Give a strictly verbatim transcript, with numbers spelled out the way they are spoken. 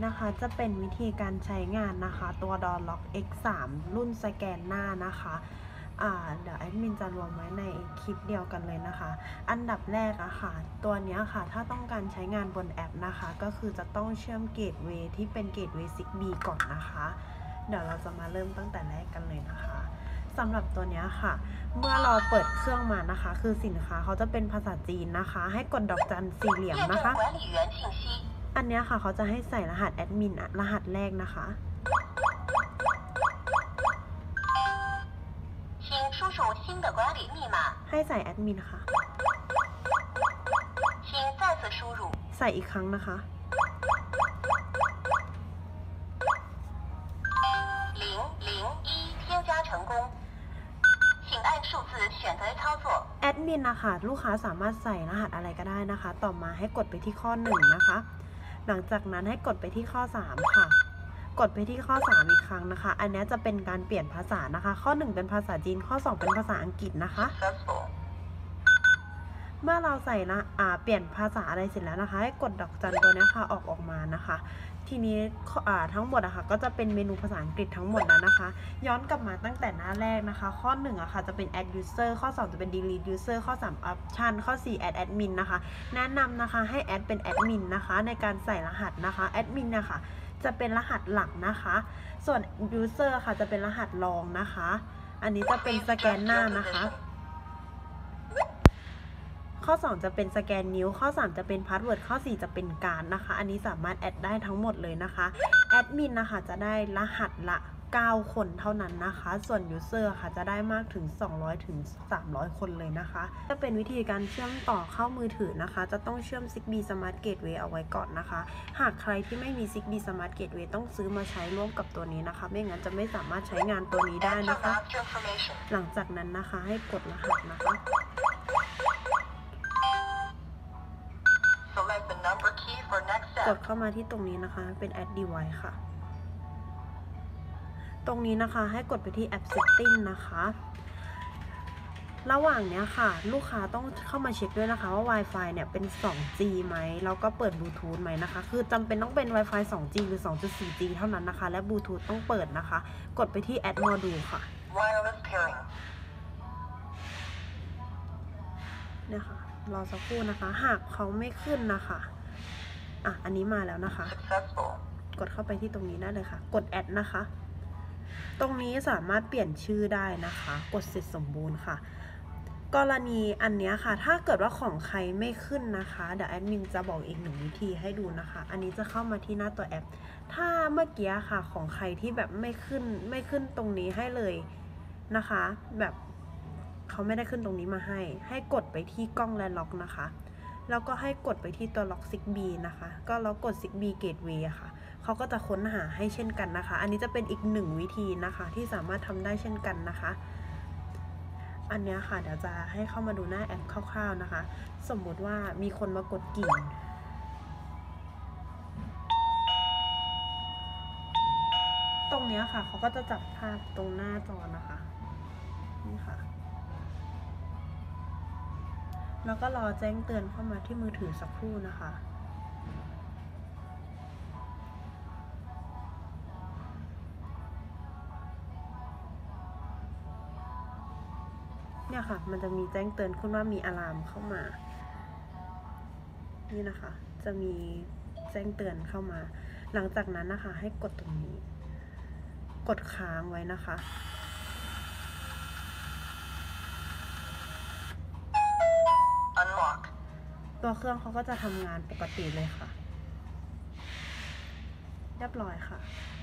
นะคะจะเป็นวิธีการใช้งานนะคะตัว Door Lock เอ็กซ์ สาม รุ่นสแกนหน้านะคะอ่าเดี๋ยวแอดมินจะรวมไว้ในคลิปเดียวกันเลยนะคะอันดับแรกอะค่ะตัวนี้ค่ะถ้าต้องการใช้งานบนแอปนะคะก็คือจะต้องเชื่อมเกตเวย์ที่เป็นเกตเวย์ ซิกบี ก่อนนะคะเดี๋ยวเราจะมาเริ่มตั้งแต่แรกกันเลยนะคะสำหรับตัวนี้ค่ะเมื่อเราเปิดเครื่องมานะคะคือสินค้าเขาจะเป็นภาษาจีนนะคะให้กดดอกจันสี่เหลี่ยมนะคะอันนี้ค่ะเขาจะให้ใส่รหัสแอดมินรหัสแรกนะคะให้ใส่แอดมินค่ะใส่อีกครั้งนะคะแอดมินนะคะลูกค้าสามารถใส่รหัสอะไรก็ได้นะคะต่อมาให้กดไปที่ข้อหนึ่งนะคะหลังจากนั้นให้กดไปที่ข้อสามค่ะกดไปที่ข้อสามอีกครั้งนะคะอันนี้จะเป็นการเปลี่ยนภาษานะคะข้อหนึ่งเป็นภาษาจีนข้อสองเป็นภาษาอังกฤษนะคะเมื่อเราใส่นะอ่าเปลี่ยนภาษาอะไรเสร็จแล้วนะคะให้กดดอกจันตัวนี้ค่ะออกออกมานะคะทีนี้อ่าทั้งหมดอะค่ะก็จะเป็นเมนูภาษาอังกฤษทั้งหมดแล้วนะคะย้อนกลับมาตั้งแต่หน้าแรกนะคะข้อหนึ่งอะค่ะจะเป็น add user ข้อสองจะเป็น delete user ข้อสาม option ข้อสี่ add admin นะคะแนะนำนะคะให้ add เป็น admin นะคะในการใส่รหัสนะคะ admin นะคะจะเป็นรหัสหลักนะคะส่วน user ค่ะจะเป็นรหัสรองนะคะอันนี้จะเป็นสแกนหน้านะคะข้อสองจะเป็นสแกนนิ้วข้อสามจะเป็นพาสเวิร์ดข้อสี่จะเป็นการนะคะอันนี้สามารถแอดได้ทั้งหมดเลยนะคะแอดมินนะคะจะได้รหัสละเก้าคนเท่านั้นนะคะส่วนยูเซอร์ค่ะจะได้มากถึงสองร้อยถึงสามร้อยคนเลยนะคะจะเป็นวิธีการเชื่อมต่อเข้ามือถือนะคะจะต้องเชื่อม ซิกบี Smart Gateway เอาไว้ก่อนนะคะหากใครที่ไม่มี ซิกบี Smart Gateway ต้องซื้อมาใช้ร่วมกับตัวนี้นะคะไม่งั้นจะไม่สามารถใช้งานตัวนี้ได้นะคะหลังจากนั้นนะคะให้กดรหัสนะคะกดเข้ามาที่ตรงนี้นะคะเป็น add device ค่ะตรงนี้นะคะให้กดไปที่ app setting นะคะระหว่างนี้ค่ะลูกค้าต้องเข้ามาเช็คด้วยนะคะว่า Wi-Fi เนี่ยเป็น สองจี ไหมแล้วก็เปิด Bluetooth ไหมนะคะคือจำเป็นต้องเป็น Wi-Fi สองจี หรือ สองจุดสี่จี เท่านั้นนะคะและ Bluetooth ต้องเปิดนะคะกดไปที่ add module ค่ะเนี่ยค่ะรอสักครู่นะคะหากเขาไม่ขึ้นนะคะอ่ะอันนี้มาแล้วนะคะกดเข้าไปที่ตรงนี้ได้เลยค่ะกดแอดนะคะตรงนี้สามารถเปลี่ยนชื่อได้นะคะกดเสร็จสมบูรณ์ค่ะกรณีอันนี้ค่ะถ้าเกิดว่าของใครไม่ขึ้นนะคะเดี๋ยวแอดมินจะบอกอีกหนึ่งวิธีให้ดูนะคะอันนี้จะเข้ามาที่หน้าตัวแอปถ้าเมื่อกี้ค่ะของใครที่แบบไม่ขึ้นไม่ขึ้นตรงนี้ให้เลยนะคะแบบเขาไม่ได้ขึ้นตรงนี้มาให้ให้กดไปที่กล้องและล็อกนะคะแล้วก็ให้กดไปที่ตัวล็อก ซิกบี นะคะก็แล้วกด ซิกบี Gateway ค่ะเขาก็จะค้นหาให้เช่นกันนะคะอันนี้จะเป็นอีกหนึ่งวิธีนะคะที่สามารถทำได้เช่นกันนะคะอันนี้ค่ะเดี๋ยวจะให้เข้ามาดูหน้าแอปคร่าวๆนะคะสมมุติว่ามีคนมากดกิ่งตรงนี้ค่ะเขาก็จะจับภาพตรงหน้าจอนะคะนี่ค่ะแล้วก็รอแจ้งเตือนเข้ามาที่มือถือสักครู่นะคะเนี่ยค่ะมันจะมีแจ้งเตือนขึ้นว่ามีอะลามเข้ามานี่นะคะจะมีแจ้งเตือนเข้ามาหลังจากนั้นนะคะให้กดตรงนี้กดค้างไว้นะคะตัวเครื่องเขาก็จะทำงานปกติเลยค่ะเรียบร้อยค่ะ